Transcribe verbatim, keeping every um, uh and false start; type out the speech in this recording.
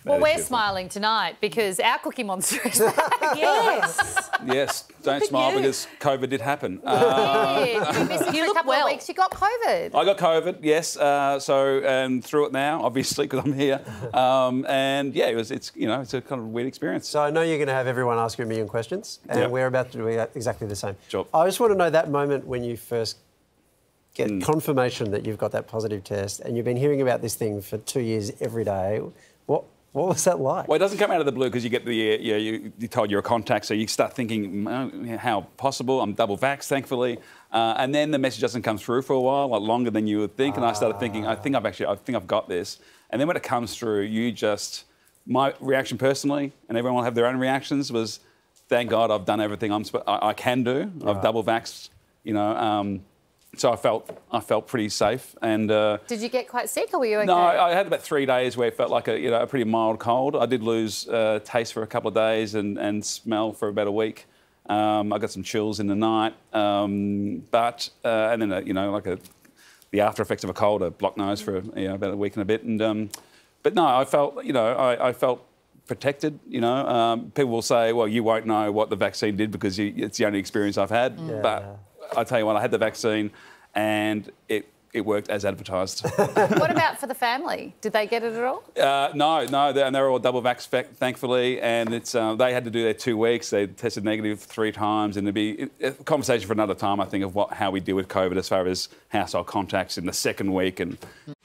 Well, we're smiling tonight because our Cookie Monster is back. Yes. Yes, don't smile you. because COVID did happen. You Uh, did. You missed it You for a look couple well. of weeks. You got COVID. I got COVID, yes. Uh, so and through it now, obviously, because I'm here. Um, and yeah, it was. It's you know, it's a kind of weird experience. So I know you're going to have everyone ask you a million questions, and Yep. we're about to do exactly the same. Sure. I just want to know that moment when you first get Mm. confirmation that you've got that positive test, and you've been hearing about this thing for two years every day. What what was that like? Well, it doesn't come out of the blue because you get the yeah, you, you're told you're a contact, so you start thinking, oh, how possible? I'm double vaxxed, thankfully, uh, and then the message doesn't come through for a while, like longer than you would think. And I started thinking, I think I've actually, I think I've got this. And then when it comes through, you just, my reaction personally, and everyone will have their own reactions, was, thank God I've done everything I'm I, I can do. I've double vaxxed, you know. Um, So I felt I felt pretty safe, and uh, Did you get quite sick, or were you okay? no, I, I had about three days where it felt like a you know a pretty mild cold. I did lose uh, taste for a couple of days and, and smell for about a week. Um, I got some chills in the night, um, but uh, and then a, you know like a the after effects of a cold, a blocked nose for you know, about a week and a bit. And um, but no, I felt you know I, I felt protected. You know, um, people will say, well, you won't know what the vaccine did because you, it's the only experience I've had, Yeah. but. I tell you what, I had the vaccine and it, it worked as advertised. What about for the family? Did they get it at all? Uh, no, no, they're, and they're all double vaxxed, thankfully, and it's uh, they had to do their two weeks. They tested negative three times, and it'd be a conversation for another time, I think, of what how we deal with COVID as far as household contacts in the second week and.